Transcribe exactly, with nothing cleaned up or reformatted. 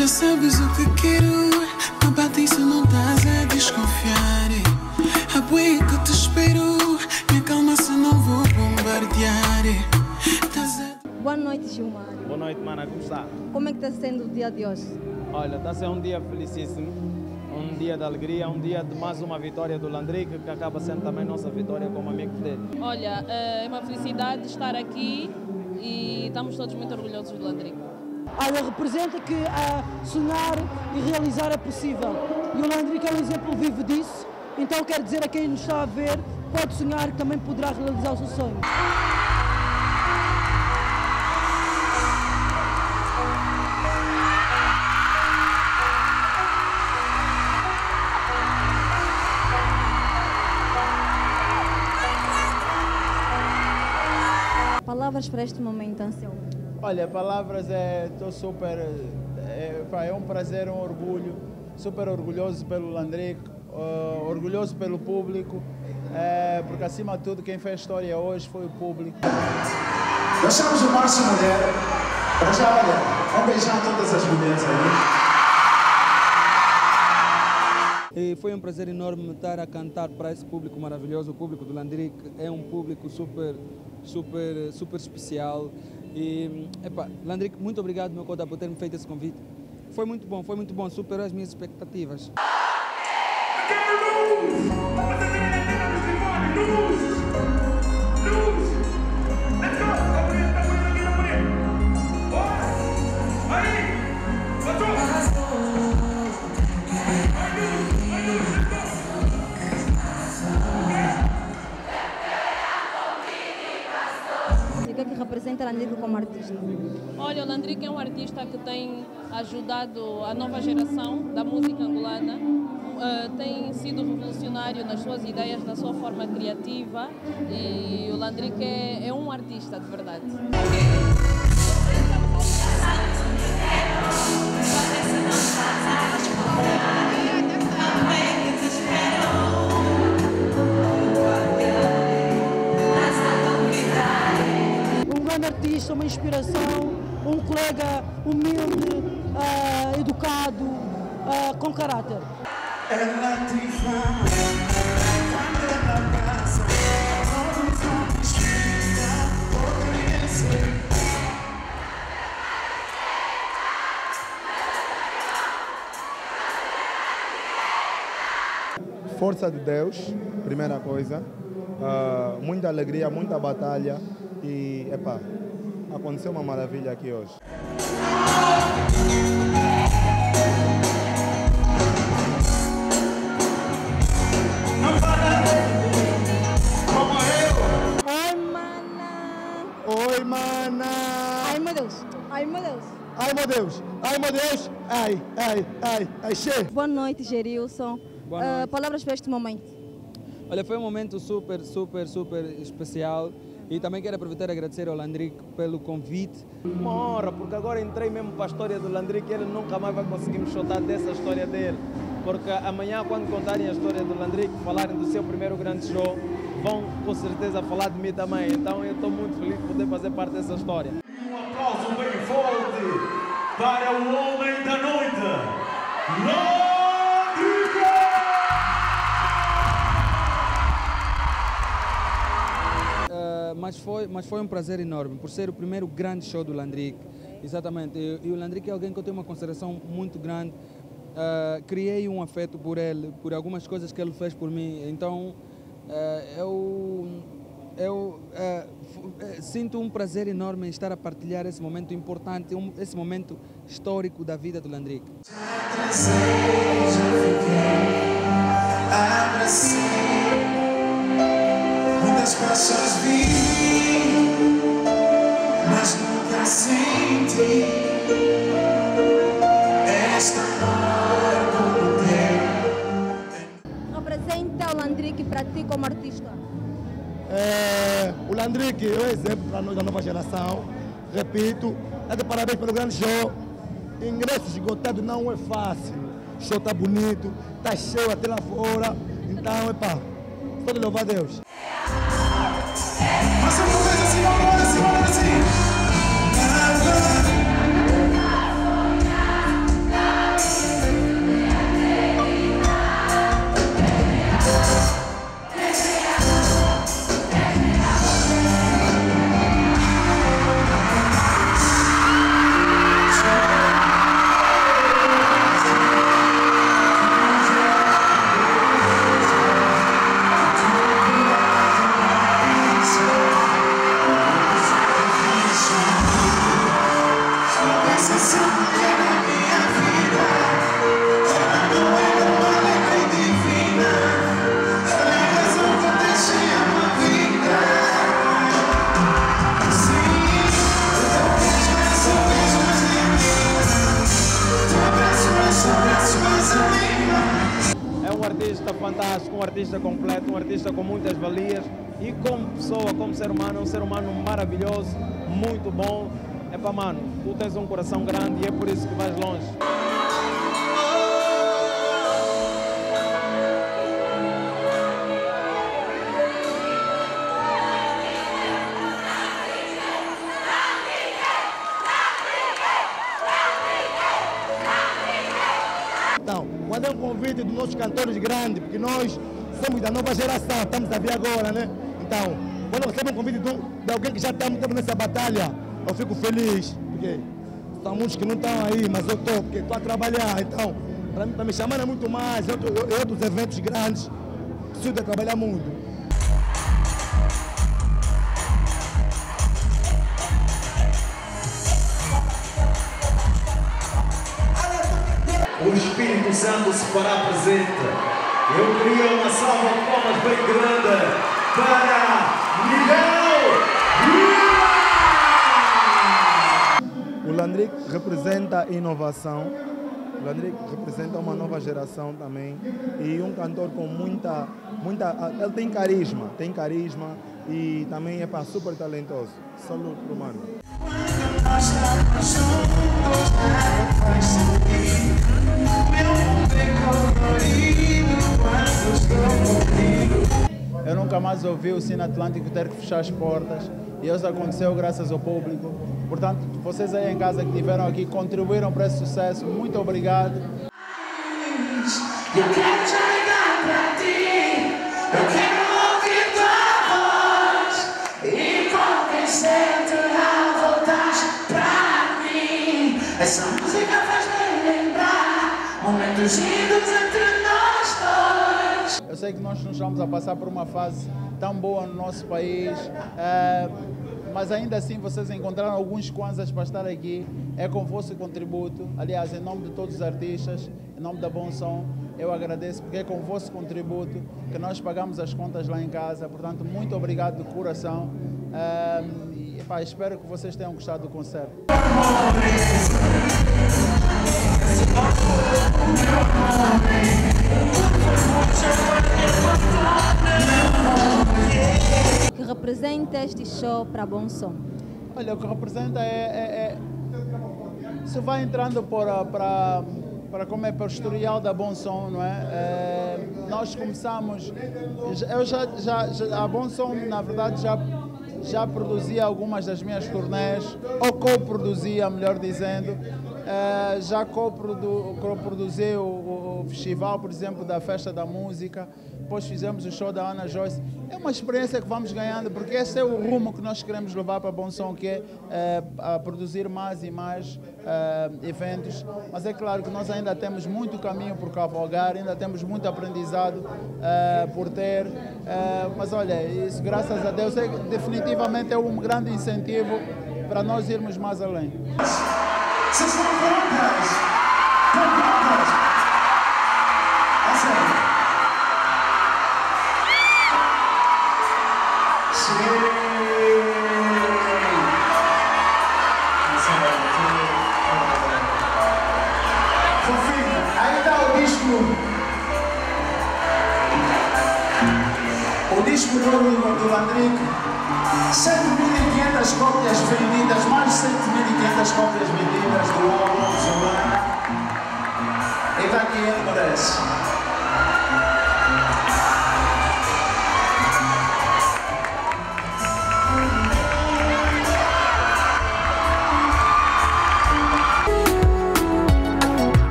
já sabes o que quero. Não bate se não estás a desconfiar. A bué que te espero. Me calma se não vou bombardear. A... Boa noite, Gilmar. Boa noite, mana. Como está? Como é que está sendo o dia de hoje? Olha, está sendo um dia felicíssimo. Um dia de alegria, um dia de mais uma vitória do Landrick, que acaba sendo também nossa vitória como amigo dele. Olha, é uma felicidade estar aqui e estamos todos muito orgulhosos do Landrick. Olha, representa que uh, sonhar e realizar é possível. E o Landrick é um exemplo vivo disso. Então quero dizer a quem nos está a ver, pode sonhar que também poderá realizar o seu sonho. Palavras para este momento, Anselmo? Olha, palavras é, estou super, é, é um prazer, um orgulho, super orgulhoso pelo Landrick, uh, orgulhoso pelo público, é, porque acima de tudo quem fez história hoje foi o público. Nós chamamos o Márcio Mulher, para já, olha, vamos beijar todas as mulheres aí. E foi um prazer enorme estar a cantar para esse público maravilhoso. O público do Landrick é um público super, super, super especial. E, epa, Landrick, muito obrigado, meu cota, por ter me feito esse convite. Foi muito bom, foi muito bom, superou as minhas expectativas. O que é que representa Landrick como artista? Olha, o Landrick é um artista que tem ajudado a nova geração da música angolana, uh, tem sido revolucionário nas suas ideias, na sua forma criativa, e o Landrick é, é um artista de verdade. Um artista, uma inspiração, um colega humilde, uh, educado, uh, com caráter. Ela te fala, quando ela passa, todos vão explicar, vou conhecer. Força de Deus, primeira coisa, uh, muita alegria, muita batalha. E, epá, aconteceu uma maravilha aqui hoje. Oi, mana! Oi, mana! Ai, meu Deus! Ai, meu Deus! Ai, meu Deus! Ai, meu Deus! Ai, ai, ai, ai, che! Boa noite, Gerilson. Boa noite. Uh, palavras para este momento. Olha, foi um momento super, super, super especial. E também quero aproveitar e agradecer ao Landrick pelo convite. Uma honra, porque agora entrei mesmo para a história do Landrick e ele nunca mais vai conseguir me chutar dessa história dele. Porque amanhã, quando contarem a história do Landrick, falarem do seu primeiro grande show, vão com certeza falar de mim também. Então eu estou muito feliz de poder fazer parte dessa história. Um aplauso bem forte para o homem da noite, Landrick! Uh, mas, foi, mas foi um prazer enorme, por ser o primeiro grande show do Landrick. Exatamente. E, e o Landrick é alguém que eu tenho uma consideração muito grande. Uh, criei um afeto por ele, por algumas coisas que ele fez por mim. Então, uh, eu, eu uh, sinto um prazer enorme em estar a partilhar esse momento importante, um, esse momento histórico da vida do Landrick. Muitas paixões vi, mas nunca senti esta dor como teu. Representa o Landrick para ti como artista. É, o Landrick é um exemplo para nós da nova geração. Repito, é de parabéns pelo grande show. Ingresso esgotado não é fácil. O show está bonito, está cheio até lá fora. Então, epá, só de louvar a Deus. Mas uma vez assim, uma vez assim, uma vez assim. artista fantástico, um artista completo, um artista com muitas valias e como pessoa, como ser humano, é um ser humano maravilhoso, muito bom. É para mano, tu tens um coração grande e é por isso que vais longe. Então, quando é um convite dos nossos cantores grandes, porque nós somos da nova geração, estamos a ver agora, né? Então, quando eu recebo um convite de, um, de alguém que já está muito tempo nessa batalha, eu fico feliz, porque são muitos que não estão aí, mas eu estou, porque estou a trabalhar. Então, para mim, para me chamar é muito mais, eu, eu, eu dos eventos grandes, preciso de trabalhar muito. O Espírito Santo se fará presente. Eu queria uma salva de palmas bem grande para Miguel Lima! O Landrick representa inovação, o Landrick representa uma nova geração também e um cantor com muita, muita, ele tem carisma, tem carisma e também é para super talentoso. Saúde pro mano. Eu nunca mais ouvi o Cine Atlântico ter que fechar as portas e isso aconteceu graças ao público. Portanto, vocês aí em casa que estiveram aqui contribuíram para esse sucesso. Muito obrigado. Eu quero te ligar pra ti, eu quero ouvir tua voz e convencer-te a voltar pra mim. Essa música faz-me lembrar momentos lindos entre nós dois. Eu sei que nós não estamos a passar por uma fase tão boa no nosso país, é, mas ainda assim vocês encontraram alguns kwanzas para estar aqui. É com o vosso contributo. Aliás, em nome de todos os artistas, em nome da Bom Som, eu agradeço porque é com o vosso contributo que nós pagamos as contas lá em casa. Portanto, muito obrigado de coração. É, e, pá, espero que vocês tenham gostado do concerto. Que representa este show para Bom Som? Olha, o que representa é... é, é isso vai entrando para, para, para como é para o historial da Bom Som, não é? é nós começamos... Eu já, já, já... A Bom Som, na verdade, já... já produzia algumas das minhas turnés, ou co-produzia, melhor dizendo. Uh, já co-produzi o, o, o festival, por exemplo, da Festa da Música. Depois fizemos o show da Ana Joyce. É uma experiência que vamos ganhando, porque esse é o rumo que nós queremos levar para Bom Som, que é uh, a produzir mais e mais uh, eventos. Mas é claro que nós ainda temos muito caminho por cavalgar, ainda temos muito aprendizado uh, por ter. Uh, mas olha, isso graças a Deus é, definitivamente é um grande incentivo para nós irmos mais além. Vocês estão prontas? Estão prontas? É sério. Sim. Fofinho, aí dá o disco. O disco novo do Landrick. sete mil e quinhentas cópias vendidas, mais de sete mil e quinhentas cópias vendidas.